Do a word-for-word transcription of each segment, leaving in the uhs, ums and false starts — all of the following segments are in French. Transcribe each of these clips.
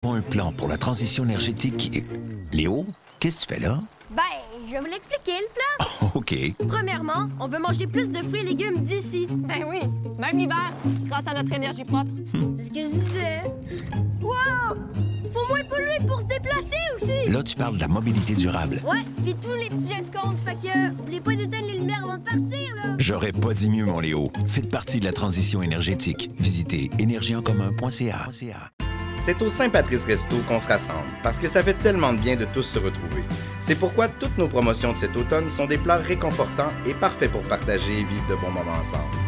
Un plan pour la transition énergétique. Léo, qu'est-ce que tu fais là? Ben, je vais vous l'expliquer, le plan. OK. Premièrement, on veut manger plus de fruits et légumes d'ici. Ben oui, même l'hiver, grâce à notre énergie propre. C'est ce que je disais. Wow! Faut moins polluer pour se déplacer aussi. Là, tu parles de la mobilité durable. Ouais, puis tous les petits gestes comptent, fait que n'oubliez pas d'éteindre les lumières avant de partir, là. J'aurais pas dit mieux, mon Léo. Faites partie de la transition énergétique. Visitez énergie en commun point c a. C'est au Saint-Patrice Resto qu'on se rassemble, parce que ça fait tellement de bien de tous se retrouver. C'est pourquoi toutes nos promotions de cet automne sont des plats réconfortants et parfaits pour partager et vivre de bons moments ensemble.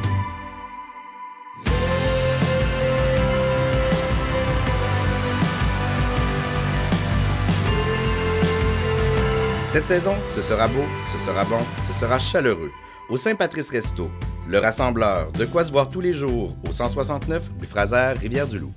Cette saison, ce sera beau, ce sera bon, ce sera chaleureux. Au Saint-Patrice Resto, le rassembleur, de quoi se voir tous les jours, au cent soixante-neuf rue Fraser, Rivière-du-Loup.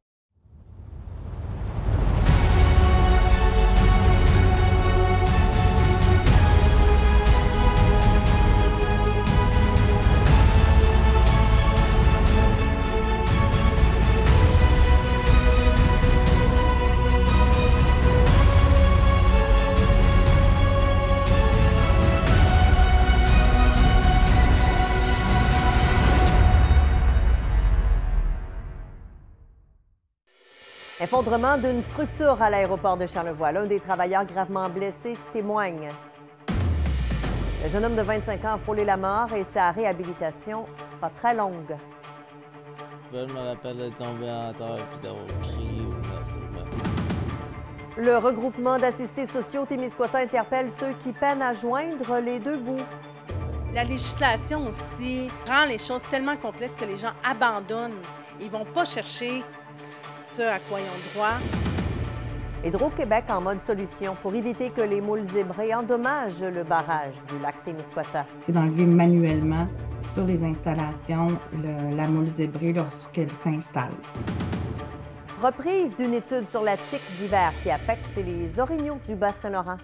Effondrement d'une structure à l'aéroport de Charlevoix. L'un des travailleurs gravement blessés témoigne. Le jeune homme de vingt-cinq ans a frôlé la mort et sa réhabilitation sera très longue. Je me rappelle d'être tombé en terre et d'avoir crié au meurtre. Le regroupement d'assistés sociaux Témiscouata interpelle ceux qui peinent à joindre les deux bouts. La législation aussi rend les choses tellement complexes que les gens abandonnent. Ils vont pas chercher ce à quoi ils ont droit. Hydro-Québec en mode solution pour éviter que les moules zébrés endommagent le barrage du lac Témiscouata. C'est d'enlever manuellement sur les installations le, la moule zébrée lorsqu'elle s'installe. Reprise d'une étude sur la tique d'hiver qui affecte les orignaux du Bas-Saint-Laurent.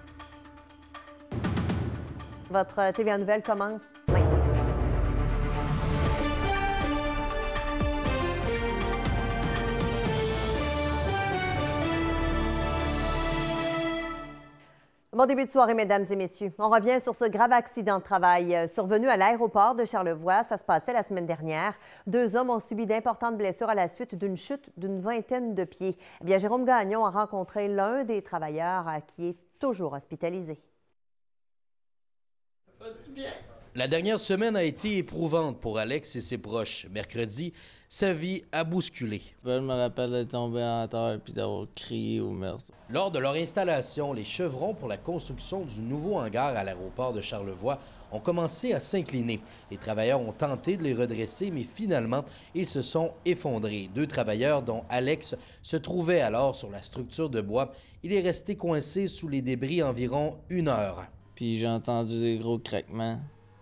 Votre T V A Nouvelle commence maintenant. Bon début de soirée, mesdames et messieurs. On revient sur ce grave accident de travail survenu à l'aéroport de Charlevoix. Ça se passait la semaine dernière. Deux hommes ont subi d'importantes blessures à la suite d'une chute d'une vingtaine de pieds. Eh bien, Jérôme Gagnon a rencontré l'un des travailleurs qui est toujours hospitalisé. La dernière semaine a été éprouvante pour Alex et ses proches. Mercredi, sa vie a bousculé. Je me rappelle d'être tombé en terre et d'avoir crié au meurtre. Lors de leur installation, les chevrons pour la construction du nouveau hangar à l'aéroport de Charlevoix ont commencé à s'incliner. Les travailleurs ont tenté de les redresser, mais finalement, ils se sont effondrés. Deux travailleurs, dont Alex, se trouvaient alors sur la structure de bois. Il est resté coincé sous les débris environ une heure. Puis j'ai entendu des gros craquements.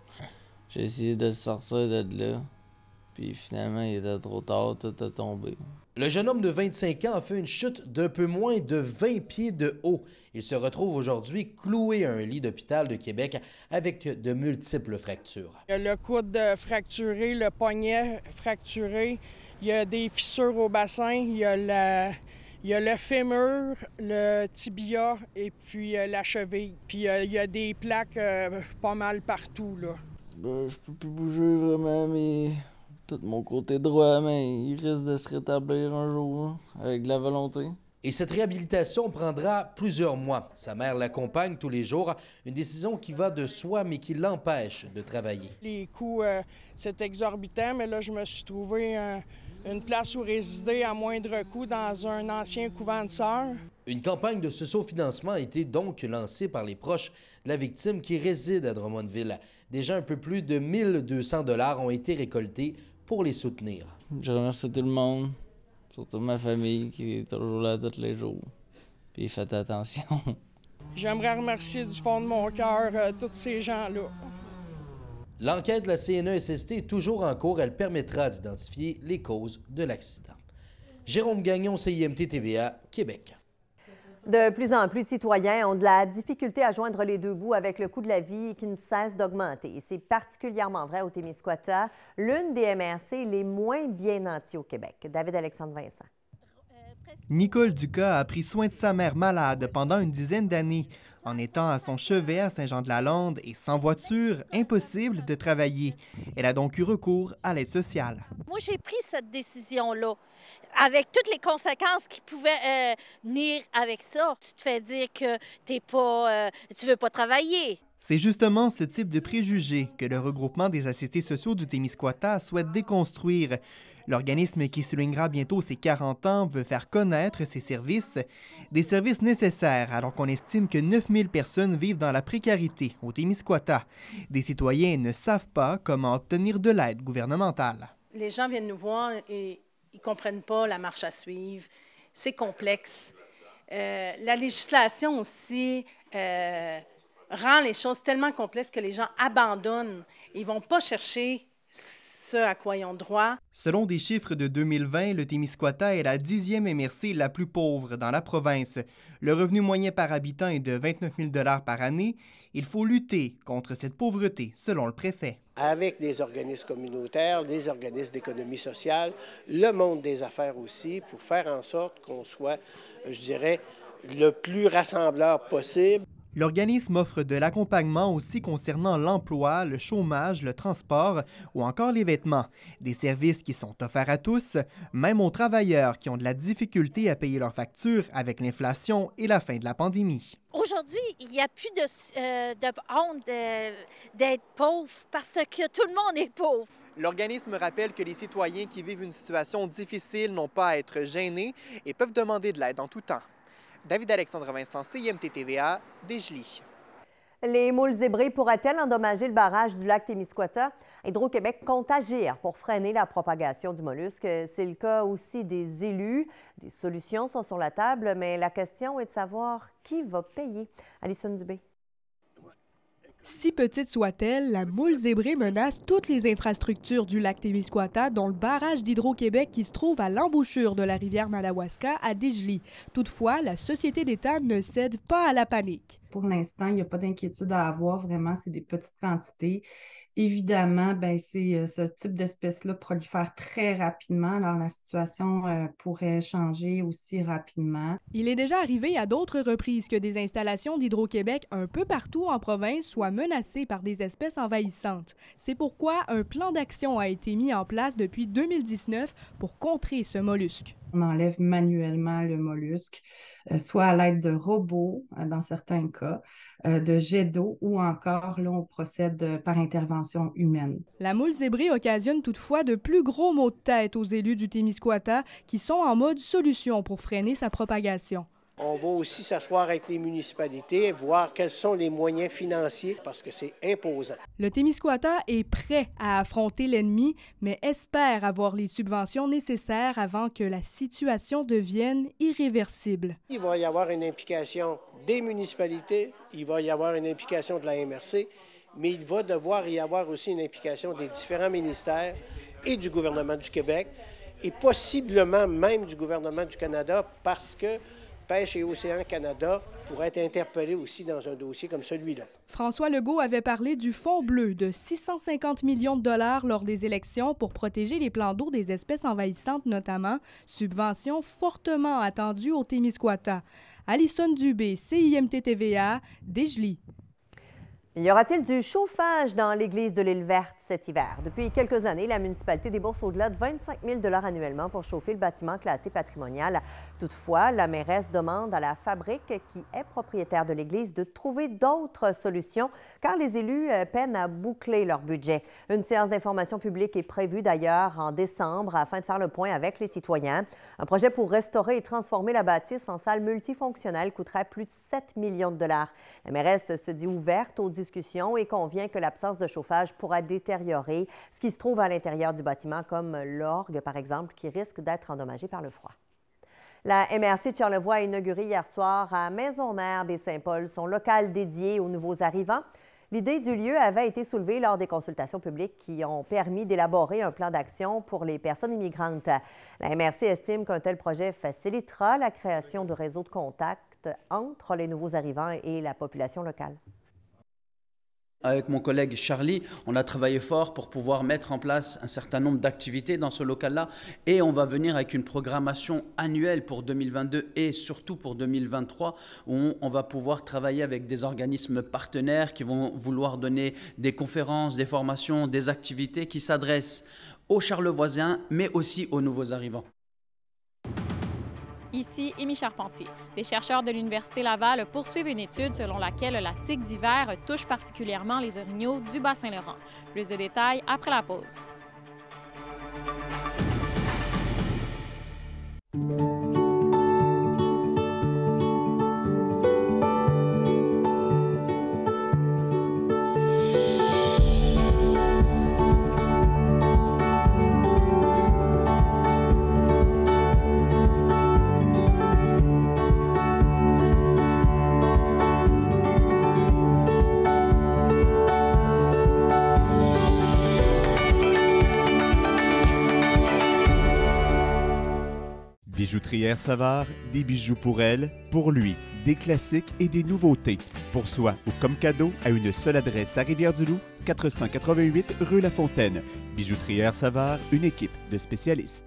J'ai essayé de sortir de là. Puis finalement, il était trop tard, tout a tombé. Le jeune homme de vingt-cinq ans a fait une chute d'un peu moins de vingt pieds de haut. Il se retrouve aujourd'hui cloué à un lit d'hôpital de Québec avec de multiples fractures. Il y a le coude fracturé, le poignet fracturé, il y a des fissures au bassin, il y a, la, il y a le fémur, le tibia et puis euh, la cheville. Puis euh, il y a des plaques euh, pas mal partout, là. Ben, je peux plus bouger vraiment, mais tout mon côté droit, mais il risque de se rétablir un jour, hein, avec de la volonté. Et cette réhabilitation prendra plusieurs mois. Sa mère l'accompagne tous les jours, une décision qui va de soi, mais qui l'empêche de travailler. Les coûts, euh, c'est exorbitant, mais là, je me suis trouvé euh, une place où résider à moindre coût dans un ancien couvent de sœurs. Une campagne de socio-financement a été donc lancée par les proches de la victime qui réside à Drummondville. Déjà un peu plus de mille deux cents dollars ont été récoltés pour les soutenir. Je remercie tout le monde, surtout ma famille qui est toujours là tous les jours. Puis faites attention. J'aimerais remercier du fond de mon cœur euh, tous ces gens-là. L'enquête de la C N E S S T est toujours en cours. Elle permettra d'identifier les causes de l'accident. Jérôme Gagnon, C I M T T V A, Québec. De plus en plus de citoyens ont de la difficulté à joindre les deux bouts avec le coût de la vie qui ne cesse d'augmenter. C'est particulièrement vrai au Témiscouata, l'une des M R C les moins bien nanties au Québec. David-Alexandre Vincent. Nicole Ducas a pris soin de sa mère malade pendant une dizaine d'années. En étant à son chevet à Saint-Jean-de-la-Lande et sans voiture, impossible de travailler. Elle a donc eu recours à l'aide sociale. Moi, j'ai pris cette décision-là avec toutes les conséquences qui pouvaient euh, venir avec ça. Tu te fais dire que t'es pas, euh, tu veux pas travailler. C'est justement ce type de préjugés que le regroupement des assistés sociaux du Témiscouata souhaite déconstruire. L'organisme qui soulignera bientôt ses quarante ans veut faire connaître ses services, des services nécessaires alors qu'on estime que neuf mille personnes vivent dans la précarité au Témiscouata. Des citoyens ne savent pas comment obtenir de l'aide gouvernementale. Les gens viennent nous voir et ils ne comprennent pas la marche à suivre. C'est complexe. Euh, la législation aussi euh, rend les choses tellement complexes que les gens abandonnent. Ils ne vont pas chercher ce à quoi ils ont droit. Selon des chiffres de deux mille vingt, le Témiscouata est la dixième M R C la plus pauvre dans la province. Le revenu moyen par habitant est de vingt-neuf mille dollars par année. Il faut lutter contre cette pauvreté, selon le préfet. Avec des organismes communautaires, des organismes d'économie sociale, le monde des affaires aussi, pour faire en sorte qu'on soit, je dirais, le plus rassembleur possible. L'organisme offre de l'accompagnement aussi concernant l'emploi, le chômage, le transport ou encore les vêtements. Des services qui sont offerts à tous, même aux travailleurs qui ont de la difficulté à payer leurs factures avec l'inflation et la fin de la pandémie. Aujourd'hui, il n'y a plus de, euh, de honte d'être pauvre parce que tout le monde est pauvre. L'organisme rappelle que les citoyens qui vivent une situation difficile n'ont pas à être gênés et peuvent demander de l'aide en tout temps. David-Alexandre Vincent, C I M T T V A, Desjely. Les moules zébrées pourraient-elles endommager le barrage du lac Témiscouata? Hydro-Québec compte agir pour freiner la propagation du mollusque. C'est le cas aussi des élus. Des solutions sont sur la table, mais la question est de savoir qui va payer. Alison Dubé. Si petite soit-elle, la moule zébrée menace toutes les infrastructures du lac Témiscouata, dont le barrage d'Hydro-Québec qui se trouve à l'embouchure de la rivière Madawaska à Desjely. Toutefois, la Société d'État ne cède pas à la panique. Pour l'instant, il n'y a pas d'inquiétude à avoir. Vraiment, c'est des petites quantités. Évidemment, ben, c'est, ce type d'espèce-là prolifère très rapidement, alors la situation euh, pourrait changer aussi rapidement. Il est déjà arrivé à d'autres reprises que des installations d'Hydro-Québec un peu partout en province soient menacées par des espèces envahissantes. C'est pourquoi un plan d'action a été mis en place depuis deux mille dix-neuf pour contrer ce mollusque. On enlève manuellement le mollusque, euh, soit à l'aide de robots, euh, dans certains cas, euh, de jets d'eau, ou encore, là, on procède euh, par intervention humaine. La moule zébrée occasionne toutefois de plus gros maux de tête aux élus du Témiscouata qui sont en mode solution pour freiner sa propagation. On va aussi s'asseoir avec les municipalités, voir quels sont les moyens financiers, parce que c'est imposant. Le Témiscouata est prêt à affronter l'ennemi, mais espère avoir les subventions nécessaires avant que la situation devienne irréversible. Il va y avoir une implication des municipalités, il va y avoir une implication de la M R C, mais il va devoir y avoir aussi une implication des différents ministères et du gouvernement du Québec, et possiblement même du gouvernement du Canada, parce que Pêche et Océan Canada pourrait être interpellé aussi dans un dossier comme celui-là. François Legault avait parlé du Fonds bleu de six cent cinquante millions de dollars lors des élections pour protéger les plans d'eau des espèces envahissantes notamment, subvention fortement attendue au Témiscouata. Alison Dubé, C I M T T V A, Desjely. Y aura-t-il du chauffage dans l'église de l'Île-Verte cet hiver? Depuis quelques années, la municipalité débourse au-delà de vingt-cinq mille dollars annuellement pour chauffer le bâtiment classé patrimonial. Toutefois, la mairesse demande à la fabrique, qui est propriétaire de l'église, de trouver d'autres solutions, car les élus peinent à boucler leur budget. Une séance d'information publique est prévue d'ailleurs en décembre afin de faire le point avec les citoyens. Un projet pour restaurer et transformer la bâtisse en salle multifonctionnelle coûterait plus de sept millions de dollars. La mairesse se dit ouverte aux discussion et convient que l'absence de chauffage pourra détériorer ce qui se trouve à l'intérieur du bâtiment, comme l'orgue, par exemple, qui risque d'être endommagé par le froid. La M R C de Charlevoix a inauguré hier soir à Maisonneuve et Saint-Paul son local dédié aux nouveaux arrivants. L'idée du lieu avait été soulevée lors des consultations publiques qui ont permis d'élaborer un plan d'action pour les personnes immigrantes. La M R C estime qu'un tel projet facilitera la création de réseaux de contact entre les nouveaux arrivants et la population locale. Avec mon collègue Charlie, on a travaillé fort pour pouvoir mettre en place un certain nombre d'activités dans ce local-là et on va venir avec une programmation annuelle pour deux mille vingt-deux et surtout pour deux mille vingt-trois où on, on va pouvoir travailler avec des organismes partenaires qui vont vouloir donner des conférences, des formations, des activités qui s'adressent aux Charlevoisiens mais aussi aux nouveaux arrivants. Ici, Émy Charpentier. Des chercheurs de l'Université Laval poursuivent une étude selon laquelle la tique d'hiver touche particulièrement les orignaux du Bas-Saint-Laurent. Plus de détails après la pause. Bijouterière Savard, des bijoux pour elle, pour lui, des classiques et des nouveautés. Pour soi ou comme cadeau, à une seule adresse à Rivière-du-Loup, quatre cent quatre-vingt-huit rue La Fontaine. Bijouterière Savard, une équipe de spécialistes.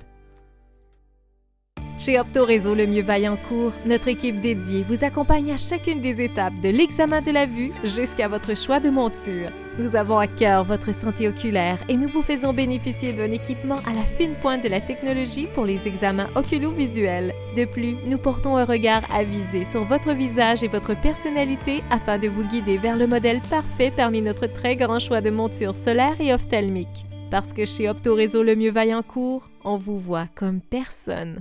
Chez Opto Réseau Le Mieux-Vaillancourt, notre équipe dédiée vous accompagne à chacune des étapes de l'examen de la vue jusqu'à votre choix de monture. Nous avons à cœur votre santé oculaire et nous vous faisons bénéficier d'un équipement à la fine pointe de la technologie pour les examens oculo-visuels. De plus, nous portons un regard avisé sur votre visage et votre personnalité afin de vous guider vers le modèle parfait parmi notre très grand choix de montures solaires et ophtalmiques. Parce que chez Opto Réseau Le Mieux-Vaillancourt, on vous voit comme personne.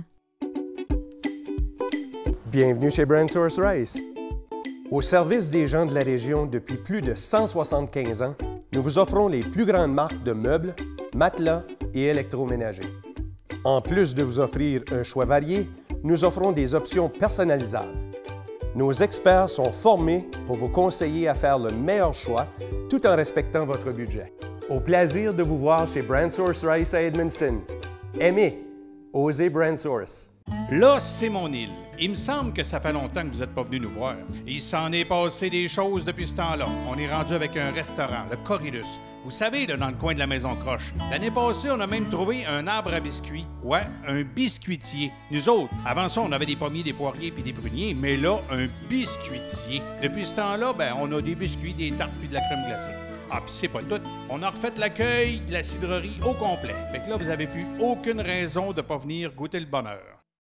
Bienvenue chez Brand Source Rice. Au service des gens de la région depuis plus de cent soixante-quinze ans, nous vous offrons les plus grandes marques de meubles, matelas et électroménagers. En plus de vous offrir un choix varié, nous offrons des options personnalisables. Nos experts sont formés pour vous conseiller à faire le meilleur choix tout en respectant votre budget. Au plaisir de vous voir chez Brand Source Rice à Edmundston. Aimez, osez Brand Source. Là, c'est mon île. Il me semble que ça fait longtemps que vous n'êtes pas venu nous voir. Il s'en est passé des choses depuis ce temps-là. On est rendu avec un restaurant, le Corylus. Vous savez, là, dans le coin de la Maison Croche. L'année passée, on a même trouvé un arbre à biscuits. Ouais, un biscuitier. Nous autres, avant ça, on avait des pommiers, des poiriers puis des pruniers, mais là, un biscuitier. Depuis ce temps-là, ben, on a des biscuits, des tartes puis de la crème glacée. Ah, puis c'est pas tout. On a refait l'accueil de la cidrerie au complet. Fait que là, vous avez plus aucune raison de pas venir goûter le bonheur.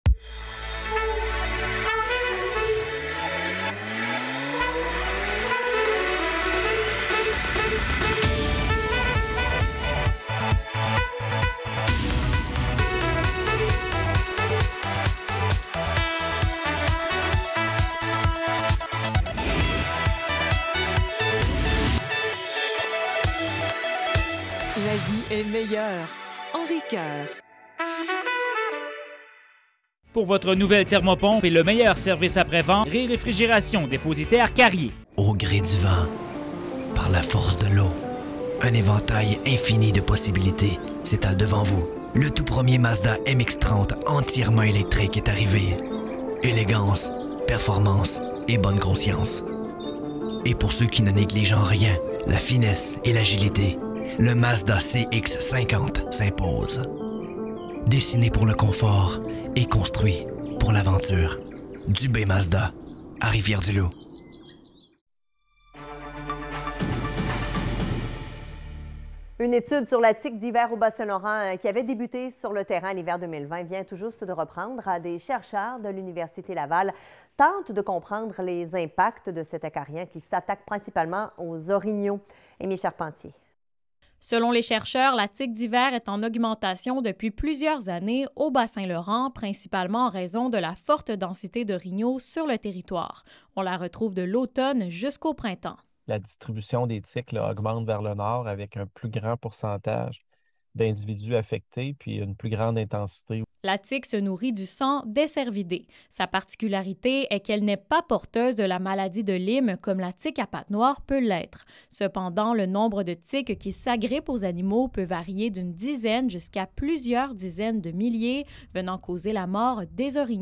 La vie est meilleure. Henri Cœur. Pour votre nouvelle thermopompe et le meilleur service après-vente, Ré-Réfrigération Dépositaire Carrier. Au gré du vent, par la force de l'eau, un éventail infini de possibilités s'étale devant vous. Le tout premier Mazda M X trente entièrement électrique est arrivé. Élégance, performance et bonne conscience. Et pour ceux qui ne négligent en rien, la finesse et l'agilité, le Mazda C X cinquante s'impose. Dessiné pour le confort et construit pour l'aventure. Dubé Mazda, à Rivière-du-Loup. Une étude sur la tique d'hiver au Bas-Saint-Laurent qui avait débuté sur le terrain l'hiver deux mille vingt vient tout juste de reprendre. Des chercheurs de l'Université Laval tentent de comprendre les impacts de cet acarien qui s'attaque principalement aux orignaux. Émy Charpentier. Selon les chercheurs, la tique d'hiver est en augmentation depuis plusieurs années au Bas-Saint-Laurent, principalement en raison de la forte densité d'orignaux sur le territoire. On la retrouve de l'automne jusqu'au printemps. La distribution des tiques là, augmente vers le nord avec un plus grand pourcentage d'individus affectés puis une plus grande intensité. La tique se nourrit du sang des cervidés. Sa particularité est qu'elle n'est pas porteuse de la maladie de Lyme comme la tique à pattes noires peut l'être. Cependant, le nombre de tiques qui s'agrippent aux animaux peut varier d'une dizaine jusqu'à plusieurs dizaines de milliers, venant causer la mort des orignaux.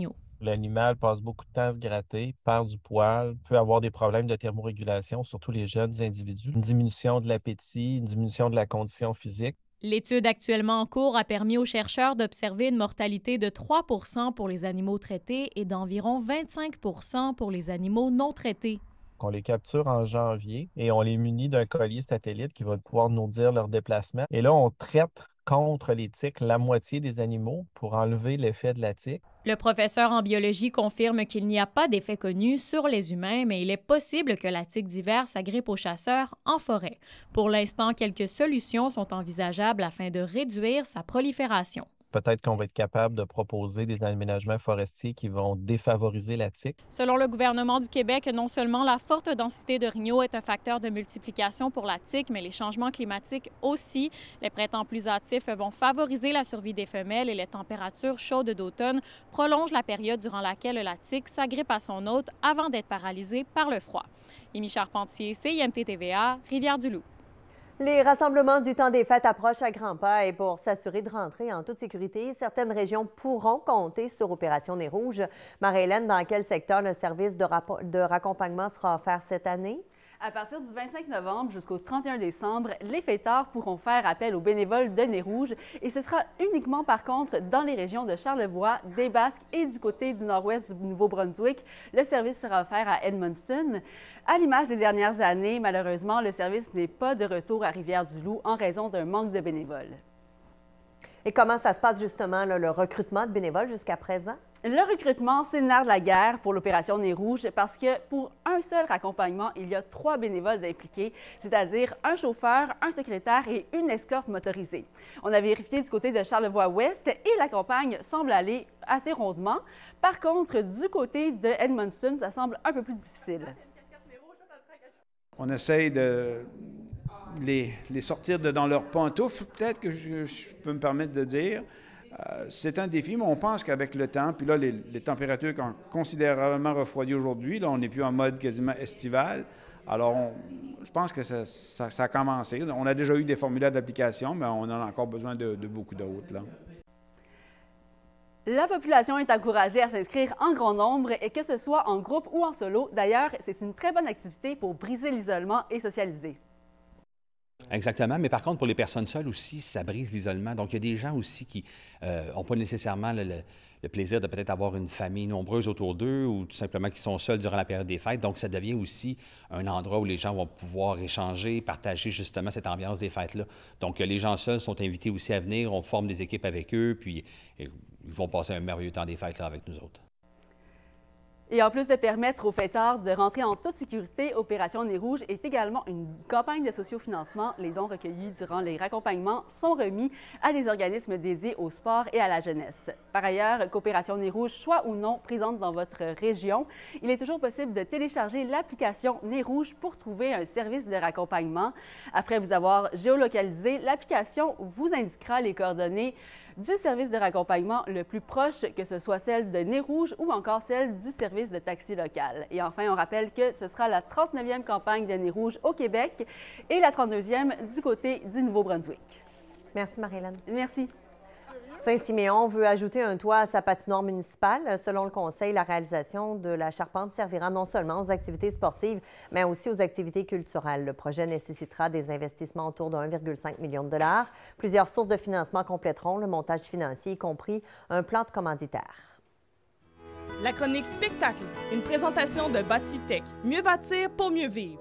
L'animal passe beaucoup de temps à se gratter, perd du poil, peut avoir des problèmes de thermorégulation, surtout les jeunes individus, une diminution de l'appétit, une diminution de la condition physique. L'étude actuellement en cours a permis aux chercheurs d'observer une mortalité de trois pour cent pour les animaux traités et d'environ vingt-cinq pour cent pour les animaux non traités. On les capture en janvier et on les munit d'un collier satellite qui va pouvoir nous dire leur déplacement. Et là, on traite contre les tiques la moitié des animaux pour enlever l'effet de la tique. Le professeur en biologie confirme qu'il n'y a pas d'effet connu sur les humains, mais il est possible que la tique d'hiver s'agrippe aux chasseurs en forêt. Pour l'instant, quelques solutions sont envisageables afin de réduire sa prolifération. Peut-être qu'on va être capable de proposer des aménagements forestiers qui vont défavoriser la tique. Selon le gouvernement du Québec, non seulement la forte densité de rignaux est un facteur de multiplication pour la tique, mais les changements climatiques aussi. Les printemps plus hâtifs vont favoriser la survie des femelles et les températures chaudes d'automne prolongent la période durant laquelle la tique s'agrippe à son hôte avant d'être paralysée par le froid. Émy Charpentier, C I M T T V A, Rivière-du-Loup. Les rassemblements du temps des fêtes approchent à grands pas et pour s'assurer de rentrer en toute sécurité, certaines régions pourront compter sur Opération Nez Rouge. Marie-Hélène, dans quel secteur le service de, de raccompagnement sera offert cette année? À partir du vingt-cinq novembre jusqu'au trente et un décembre, les fêtards pourront faire appel aux bénévoles de Nez Rouge et ce sera uniquement par contre dans les régions de Charlevoix, des Basques et du côté du nord-ouest du Nouveau-Brunswick. Le service sera offert à Edmundston. À l'image des dernières années, malheureusement, le service n'est pas de retour à Rivière-du-Loup en raison d'un manque de bénévoles. Et comment ça se passe justement, là, le recrutement de bénévoles jusqu'à présent? Le recrutement, c'est le nerf de la guerre pour l'Opération Nez Rouge parce que pour un seul raccompagnement, il y a trois bénévoles impliqués, c'est-à-dire un chauffeur, un secrétaire et une escorte motorisée. On a vérifié du côté de Charlevoix-Ouest et la campagne semble aller assez rondement. Par contre, du côté de Edmundston, ça semble un peu plus difficile. On essaye de les, les sortir de dans leurs pantoufles, peut-être que je, je peux me permettre de dire. Euh, c'est un défi, mais on pense qu'avec le temps, puis là, les, les températures ont considérablement refroidi aujourd'hui, là, on n'est plus en mode quasiment estival. Alors, on, je pense que ça, ça, ça a commencé. On a déjà eu des formulaires d'application, mais on en a encore besoin de, de beaucoup d'autres, là. La population est encouragée à s'inscrire en grand nombre et que ce soit en groupe ou en solo. D'ailleurs, c'est une très bonne activité pour briser l'isolement et socialiser. Exactement, mais par contre, pour les personnes seules aussi, ça brise l'isolement. Donc, il y a des gens aussi qui n'ont euh, pas nécessairement le, le, le plaisir de peut-être avoir une famille nombreuse autour d'eux ou tout simplement qui sont seuls durant la période des fêtes. Donc, ça devient aussi un endroit où les gens vont pouvoir échanger, partager justement cette ambiance des fêtes-là. Donc, les gens seuls sont invités aussi à venir, on forme des équipes avec eux, puis et, ils vont passer un merveilleux temps des fêtes là, avec nous autres. Et en plus de permettre aux fêtards de rentrer en toute sécurité, Opération Nez Rouge est également une campagne de sociofinancement. Les dons recueillis durant les raccompagnements sont remis à des organismes dédiés au sport et à la jeunesse. Par ailleurs, qu'Opération Nez Rouge soit ou non présente dans votre région, il est toujours possible de télécharger l'application Nez Rouge pour trouver un service de raccompagnement. Après vous avoir géolocalisé, l'application vous indiquera les coordonnées du service de raccompagnement le plus proche, que ce soit celle de Nez Rouge ou encore celle du service de taxi local. Et enfin, on rappelle que ce sera la trente-neuvième campagne de Nez Rouge au Québec et la trente-deuxième du côté du Nouveau-Brunswick. Merci, Marie-Hélène. Merci. Saint-Siméon veut ajouter un toit à sa patinoire municipale. Selon le conseil, la réalisation de la charpente servira non seulement aux activités sportives, mais aussi aux activités culturelles. Le projet nécessitera des investissements autour de un virgule cinq million de dollars. Plusieurs sources de financement compléteront le montage financier, y compris un plan de commanditaire. La chronique spectacle, une présentation de Bâtitech. Mieux bâtir pour mieux vivre.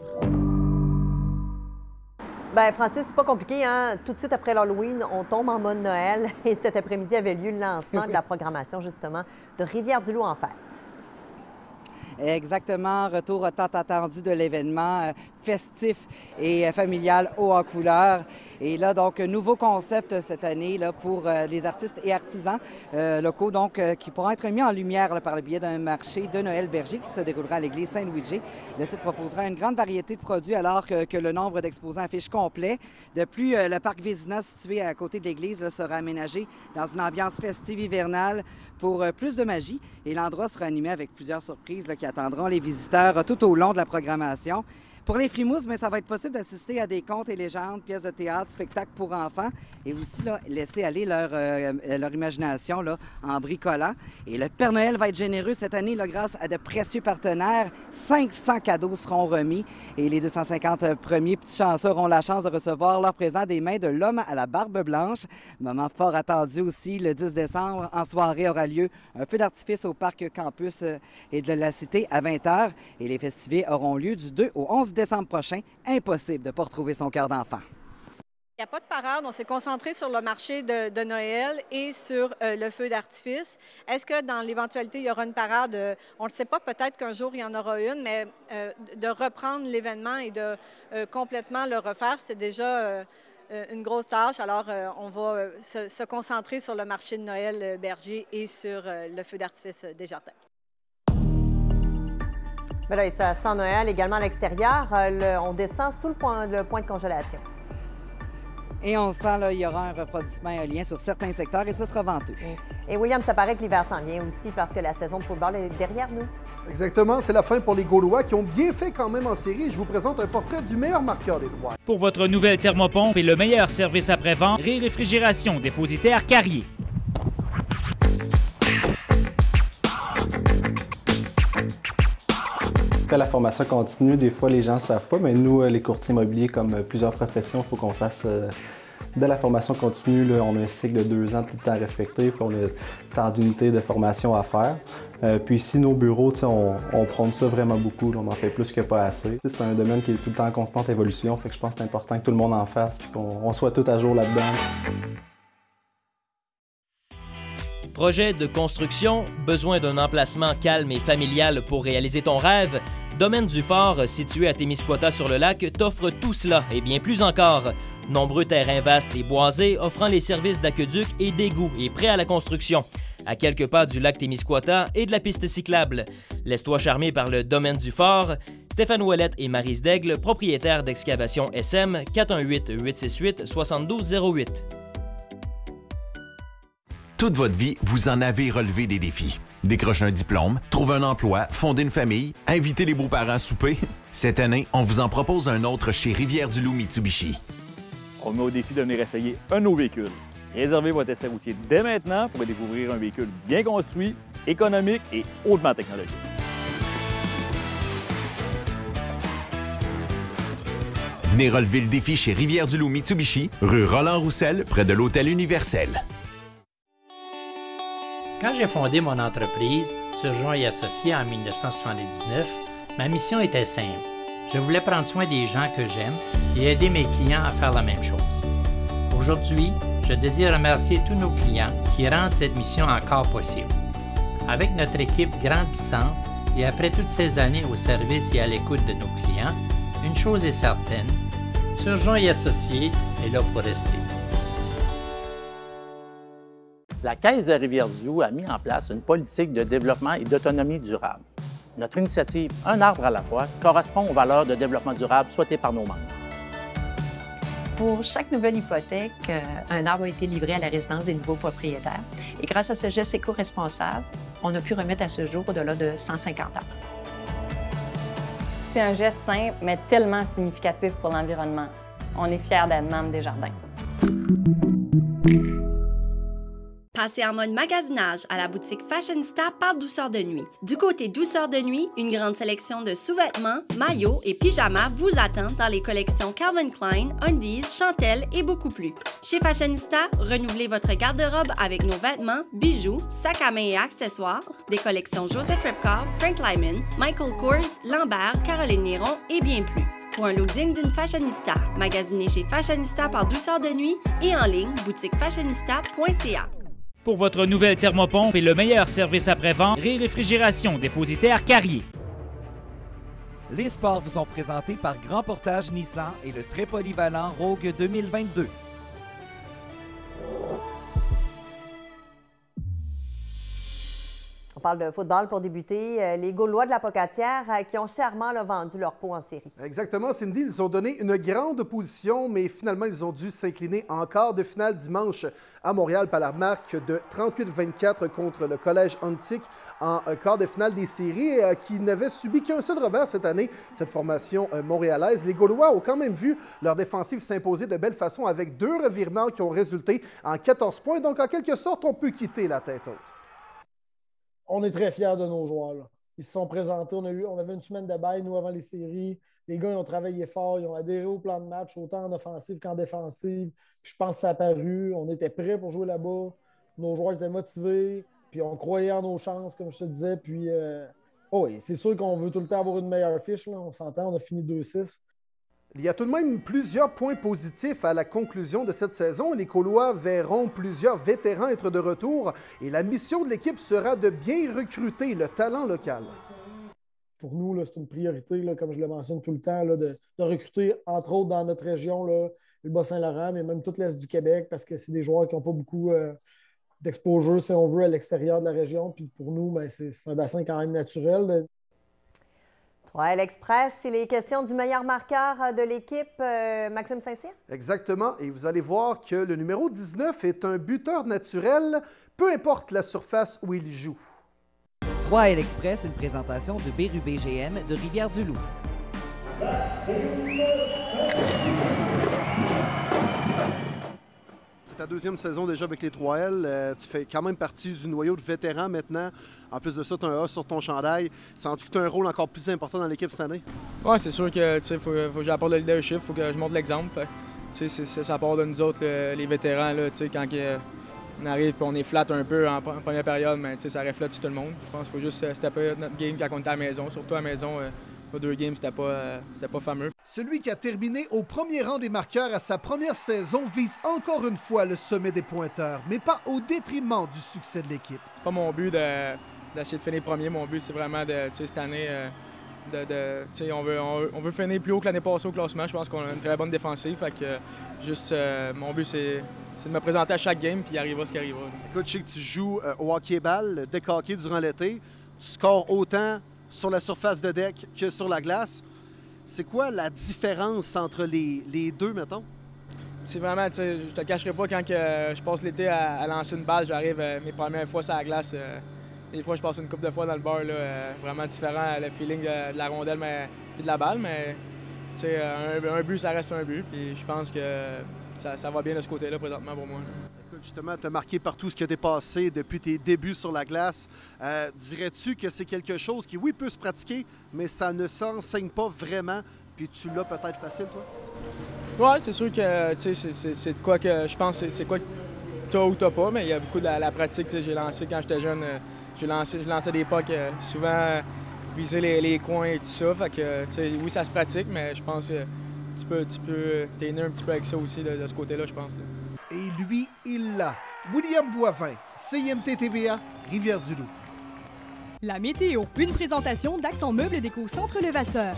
Bien, Francis, c'est pas compliqué, hein? Tout de suite après l'Halloween, on tombe en mode Noël et cet après-midi avait lieu le lancement de la programmation, justement, de Rivière-du-Loup en fête. Exactement, retour tant attendu de l'événement euh, festif et euh, familial haut en couleur. Et là, donc, un nouveau concept cette année là, pour euh, les artistes et artisans euh, locaux, donc, euh, qui pourront être mis en lumière là, par le biais d'un marché de Noël Berger qui se déroulera à l'église Saint-Louis-G. Le site proposera une grande variété de produits alors que, que le nombre d'exposants affiche complet. De plus, euh, le parc Vézina situé à côté de l'église là, sera aménagé dans une ambiance festive hivernale pour euh, plus de magie. Et l'endroit sera animé avec plusieurs surprises là, qui attendront les visiteurs euh, tout au long de la programmation. Pour les Frimousses, bien, ça va être possible d'assister à des contes et légendes, pièces de théâtre, spectacles pour enfants et aussi là, laisser aller leur, euh, leur imagination là, en bricolant. Et le Père Noël va être généreux cette année là, grâce à de précieux partenaires. cinq cents cadeaux seront remis et les deux cent cinquante premiers petits chanceux auront la chance de recevoir leur présent des mains de l'homme à la barbe blanche. Moment fort attendu aussi, le dix décembre, en soirée aura lieu un feu d'artifice au parc campus et de la Cité à vingt heures et les festivités auront lieu du deux au onze décembre prochain. Impossible de ne pas retrouver son cœur d'enfant. Il n'y a pas de parade, on s'est concentré sur le marché de, de Noël et sur euh, le feu d'artifice. Est-ce que dans l'éventualité, il y aura une parade? Euh, on ne le sait pas, peut-être qu'un jour, il y en aura une, mais euh, de reprendre l'événement et de euh, complètement le refaire, c'est déjà euh, une grosse tâche. Alors, euh, on va euh, se, se concentrer sur le marché de Noël euh, Berger et sur euh, le feu d'artifice euh, des jardins. Bien là, et ça sent Noël également à l'extérieur. Euh, le- on descend sous le point, le point de congélation. Et on sent qu'il y aura un refroidissement éolien sur certains secteurs et ce sera venteux. Et William, ça paraît que l'hiver s'en vient aussi parce que la saison de football est derrière nous. Exactement, c'est la fin pour les Gaulois qui ont bien fait quand même en série. Je vous présente un portrait du meilleur marqueur des Trois. Pour votre nouvelle thermopompe et le meilleur service après-vente, Ré-Réfrigération dépositaire Carrier. Après la formation continue, des fois les gens ne savent pas, mais nous, les courtiers immobiliers, comme plusieurs professions, il faut qu'on fasse euh, de la formation continue. Là, on a un cycle de deux ans tout le temps à respecter, puis on a tant d'unités de formation à faire. Euh, puis ici, nos bureaux, on, on prône ça vraiment beaucoup, là, on en fait plus que pas assez. C'est un domaine qui est tout le temps en constante évolution, fait que je pense que c'est important que tout le monde en fasse, puis qu'on on soit tout à jour là-dedans. Projet de construction, besoin d'un emplacement calme et familial pour réaliser ton rêve? Domaine du Fort, situé à Témiscouata-sur-le-Lac, t'offre tout cela et bien plus encore. Nombreux terrains vastes et boisés offrant les services d'aqueduc et d'égout et prêts à la construction. À quelques pas du lac Témiscouata et de la piste cyclable. Laisse-toi charmer par le Domaine du Fort. Stéphane Ouellette et Maryse Daigle, propriétaires d'Excavation S M, quatre un huit, huit six huit, six deux zéro huit. Toute votre vie, vous en avez relevé des défis. Décrocher un diplôme, trouver un emploi, fonder une famille, inviter les beaux-parents à souper. Cette année, on vous en propose un autre chez Rivière-du-Loup Mitsubishi. On met au défi de venir essayer un de nos véhicules. Réservez votre essai routier dès maintenant pour découvrir un véhicule bien construit, économique et hautement technologique. Venez relever le défi chez Rivière-du-Loup Mitsubishi, rue Roland-Roussel, près de l'Hôtel Universel. Quand j'ai fondé mon entreprise, Turgeon et Associés en mille neuf cent soixante-dix-neuf, ma mission était simple. Je voulais prendre soin des gens que j'aime et aider mes clients à faire la même chose. Aujourd'hui, je désire remercier tous nos clients qui rendent cette mission encore possible. Avec notre équipe grandissante et après toutes ces années au service et à l'écoute de nos clients, une chose est certaine, Turgeon et Associés est là pour rester. La Caisse de Rivière-du-Loup a mis en place une politique de développement et d'autonomie durable. Notre initiative « Un arbre à la fois » correspond aux valeurs de développement durable souhaitées par nos membres. Pour chaque nouvelle hypothèque, un arbre a été livré à la résidence des nouveaux propriétaires. Et grâce à ce geste éco-responsable, on a pu remettre à ce jour au-delà de cent cinquante arbres. C'est un geste simple, mais tellement significatif pour l'environnement. On est fiers d'être membre des Jardins. Passez en mode magasinage à la boutique Fashionista par Douceur de Nuit. Du côté Douceur de Nuit, une grande sélection de sous-vêtements, maillots et pyjamas vous attend dans les collections Calvin Klein, Undies, Chantel et beaucoup plus. Chez Fashionista, renouvelez votre garde-robe avec nos vêtements, bijoux, sacs à main et accessoires, des collections Joseph Repka, Frank Lyman, Michael Kors, Lambert, Caroline Néron et bien plus. Pour un look digne d'une fashionista, magasinez chez Fashionista par Douceur de Nuit et en ligne, boutique fashionista point c a. Pour votre nouvelle thermopompe et le meilleur service après-vente, Ré-Réfrigération dépositaire Carrier. Les sports vous sont présentés par Grand Portage Nissan et le très polyvalent Rogue deux mille vingt-deux. On parle de football pour débuter. Les Gaulois de la Pocatière qui ont chèrement là, vendu leur peau en série. Exactement, Cindy. Ils ont donné une grande position, mais finalement, ils ont dû s'incliner en quart de finale dimanche à Montréal par la marque de trente-huit vingt-quatre contre le Collège Antique en quart de finale des séries, qui n'avait subi qu'un seul revers cette année, cette formation montréalaise. Les Gaulois ont quand même vu leur défensive s'imposer de belle façon avec deux revirements qui ont résulté en quatorze points. Donc, en quelque sorte, on peut quitter la tête haute. On est très fiers de nos joueurs. Là. Ils se sont présentés. On, a eu, on avait une semaine de bail, nous, avant les séries. Les gars, ils ont travaillé fort. Ils ont adhéré au plan de match, autant en offensive qu'en défensive. Puis je pense que ça a paru. On était prêts pour jouer là-bas. Nos joueurs étaient motivés. Puis on croyait en nos chances, comme je te disais. Puis, euh... oh oui, c'est sûr qu'on veut tout le temps avoir une meilleure fiche. Là. On s'entend, on a fini deux six. Il y a tout de même plusieurs points positifs à la conclusion de cette saison. Les Gaulois verront plusieurs vétérans être de retour et la mission de l'équipe sera de bien recruter le talent local. Pour nous, là, c'est une priorité, là, comme je le mentionne tout le temps, là, de, de recruter, entre autres, dans notre région, là, le Bas-Saint-Laurent, mais même tout l'Est du Québec, parce que c'est des joueurs qui n'ont pas beaucoup euh, d'exposure, si on veut, à l'extérieur de la région. Puis pour nous, ben, c'est, c'est un bassin quand même naturel. Ouais, l'Express, il est question du meilleur marqueur de l'équipe, euh, Maxime Saint-Cyr. Exactement. Et vous allez voir que le numéro dix-neuf est un buteur naturel, peu importe la surface où il joue. trois L Express, une présentation de Bérubé G M de Rivière-du-Loup. C'est ta deuxième saison déjà avec les trois L. Euh, tu fais quand même partie du noyau de vétérans maintenant. En plus de ça, tu as un A sur ton chandail. Sens-tu que tu as un rôle encore plus important dans l'équipe cette année? Oui, c'est sûr que il faut, faut que j'apporte le leadership, il faut que je montre l'exemple. C'est, c'est, ça part de nous autres, le, les vétérans, là, quand que, on arrive et on est flat un peu en, en première période, mais ça reflète sur tout le monde. Je pense qu'il faut juste stepper notre game quand on était à la maison, surtout à la maison. Euh, Nos deux games, c'était pas, euh, c'était pas fameux. Celui qui a terminé au premier rang des marqueurs à sa première saison vise encore une fois le sommet des pointeurs, mais pas au détriment du succès de l'équipe. C'est pas mon but de, d'essayer de finir premier. Mon but, c'est vraiment de, cette année, euh, de, de, on, veut, on, on veut finir plus haut que l'année passée au classement. Je pense qu'on a une très bonne défensive. Fait que, juste, euh, mon but, c'est, c'est de me présenter à chaque game, puis il arrivera ce qui arrivera. Écoute, je sais que tu joues euh, au hockey-ball, décaqué durant l'été. Tu scores autant sur la surface de deck que sur la glace. C'est quoi la différence entre les, les deux, mettons? C'est vraiment, tu sais, je te cacherai pas, quand que, euh, je passe l'été à, à lancer une balle, j'arrive euh, mes premières fois sur la glace. Euh, des fois, je passe une couple de fois dans le bar, là, euh, vraiment différent, le feeling de, de la rondelle et de la balle, mais tu sais, un, un but, ça reste un but, puis je pense que ça, ça va bien de ce côté-là présentement pour moi. Justement, tu as marqué partout ce qui a dépassé depuis tes débuts sur la glace. Euh, dirais-tu que c'est quelque chose qui, oui, peut se pratiquer, mais ça ne s'enseigne pas vraiment, puis tu l'as peut-être facile, toi? Oui, c'est sûr que c'est, c'est, c'est de quoi que je pense, c'est, c'est quoi que tu as ou tu n'as pas, mais il y a beaucoup de la, la pratique. J'ai lancé quand j'étais jeune, j'ai lancé, je lançais des pucks, souvent viser les, les coins et tout ça. Fait que, oui, ça se pratique, mais je pense que tu peux, tu peux t'es né un petit peu avec ça aussi de, de ce côté-là, je pense. Là. Et lui, il l'a. William Boivin, C I M T T V A, Rivière-du-Loup. La météo, une présentation d'Accent Meubles Déco Centre Levasseur.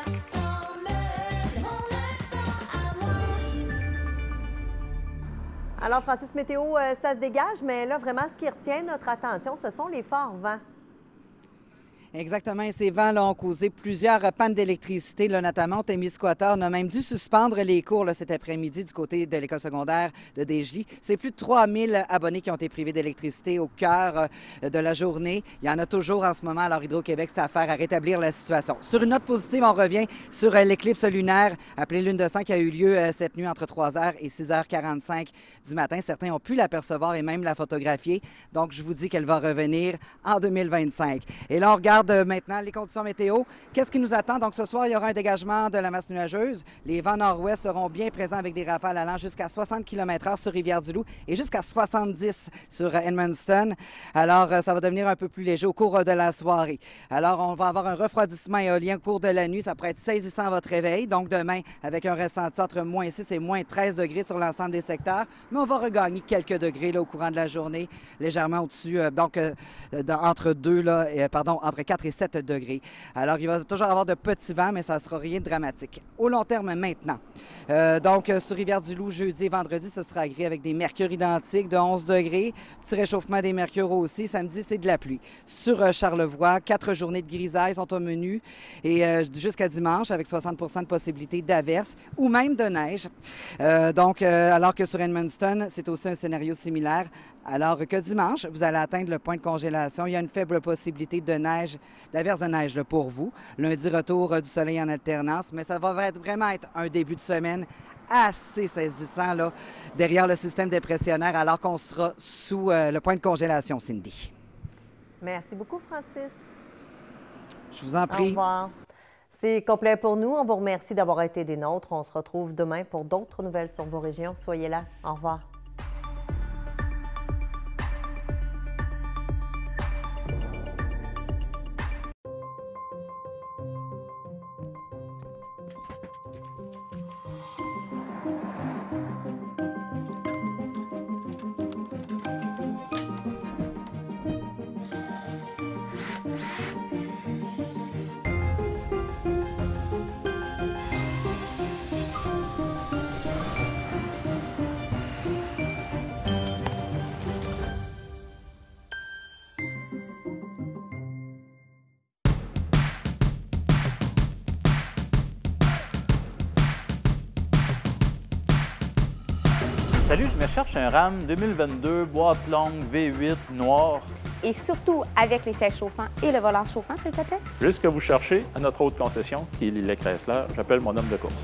Alors, Francis, météo, euh, ça se dégage, mais là, vraiment, ce qui retient notre attention, ce sont les forts vents. Exactement. Et ces vents là, ont causé plusieurs pannes d'électricité, là, notamment au Témiscouata. On a même dû suspendre les cours là, cet après-midi du côté de l'école secondaire de Desjely. C'est plus de trois mille abonnés qui ont été privés d'électricité au cœur euh, de la journée. Il y en a toujours en ce moment. Alors, Hydro-Québec, c'est à faire à rétablir la situation. Sur une note positive, on revient sur euh, l'éclipse lunaire appelée Lune de sang qui a eu lieu euh, cette nuit entre trois heures et six heures quarante-cinq du matin. Certains ont pu l'apercevoir et même la photographier. Donc, je vous dis qu'elle va revenir en deux mille vingt-cinq. Et là, on regarde de maintenant les conditions météo. Qu'est-ce qui nous attend? Donc, ce soir, il y aura un dégagement de la masse nuageuse. Les vents nord-ouest seront bien présents avec des rafales allant jusqu'à soixante kilomètres heure sur Rivière-du-Loup et jusqu'à soixante-dix sur Edmundston. Alors, ça va devenir un peu plus léger au cours de la soirée. Alors, on va avoir un refroidissement éolien au cours de la nuit. Ça pourrait être saisissant à votre réveil. Donc, demain, avec un ressenti entre moins six et moins treize degrés sur l'ensemble des secteurs. Mais on va regagner quelques degrés là, au courant de la journée, légèrement au-dessus, euh, donc euh, de, entre deux, là, euh, pardon, entre quatre et sept degrés. Alors, il va toujours avoir de petits vents, mais ça ne sera rien de dramatique. Au long terme, maintenant. Euh, donc, sur Rivière-du-Loup, jeudi et vendredi, ce sera gris avec des mercures identiques de onze degrés. Petit réchauffement des mercures aussi. Samedi, c'est de la pluie. Sur euh, Charlevoix, quatre journées de grisaille sont au menu et euh, jusqu'à dimanche avec soixante pour cent de possibilité d'averse ou même de neige. Euh, donc, euh, alors que sur Edmundston, c'est aussi un scénario similaire. Alors que dimanche, vous allez atteindre le point de congélation. Il y a une faible possibilité de neige, d'averse de neige là, pour vous. Lundi, retour euh, du soleil en alternance, mais ça va être, vraiment être un début de semaine assez saisissant là, derrière le système dépressionnaire alors qu'on sera sous euh, le point de congélation, Cindy. Merci beaucoup, Francis. Je vous en prie. Au revoir. C'est complet pour nous. On vous remercie d'avoir été des nôtres. On se retrouve demain pour d'autres nouvelles sur vos régions. Soyez là. Au revoir. Salut, je me cherche un RAM deux mille vingt-deux, boîte longue, V huit, noir. Et surtout avec les sièges chauffants et le volant chauffant, s'il te plaît. Juste ce que vous cherchez à notre autre concession, qui est Lillet Chrysler, j'appelle mon homme de course.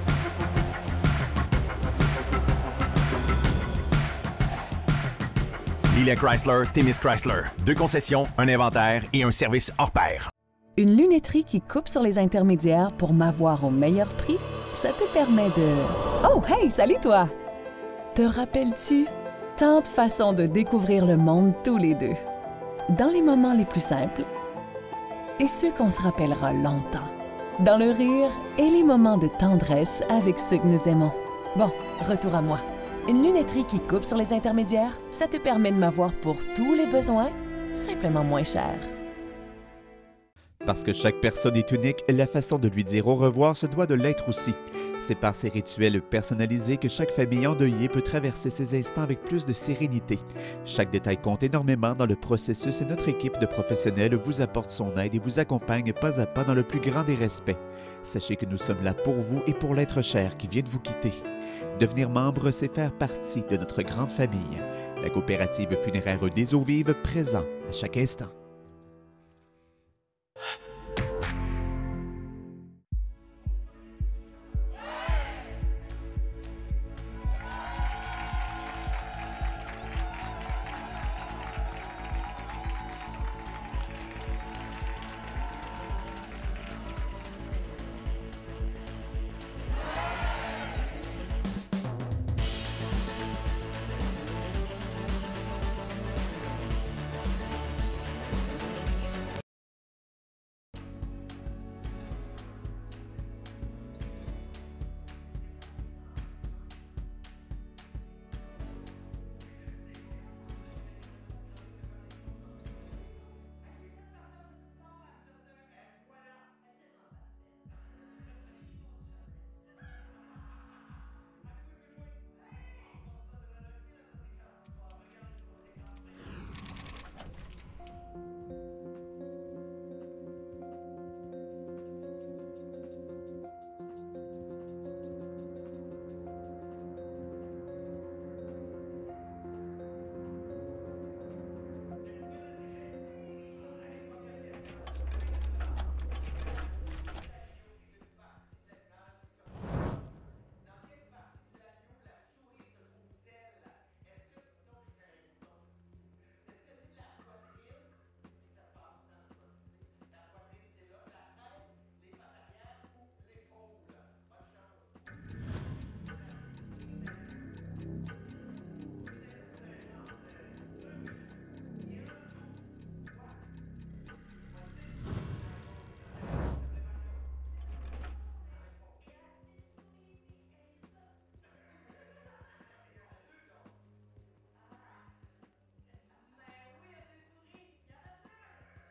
Lillet Chrysler, Témis Chrysler. Deux concessions, un inventaire et un service hors pair. Une lunetterie qui coupe sur les intermédiaires pour m'avoir au meilleur prix, ça te permet de... Oh, hey, salut toi! Te rappelles-tu? Tant de façons de découvrir le monde tous les deux. Dans les moments les plus simples et ceux qu'on se rappellera longtemps. Dans le rire et les moments de tendresse avec ceux que nous aimons. Bon, retour à moi. Une lunetterie qui coupe sur les intermédiaires, ça te permet de m'avoir pour tous les besoins, simplement moins cher. Parce que chaque personne est unique, la façon de lui dire au revoir se doit de l'être aussi. C'est par ces rituels personnalisés que chaque famille endeuillée peut traverser ces instants avec plus de sérénité. Chaque détail compte énormément dans le processus et notre équipe de professionnels vous apporte son aide et vous accompagne pas à pas dans le plus grand des respects. Sachez que nous sommes là pour vous et pour l'être cher qui vient de vous quitter. Devenir membre, c'est faire partie de notre grande famille. La coopérative funéraire des Eaux Vives, présent à chaque instant.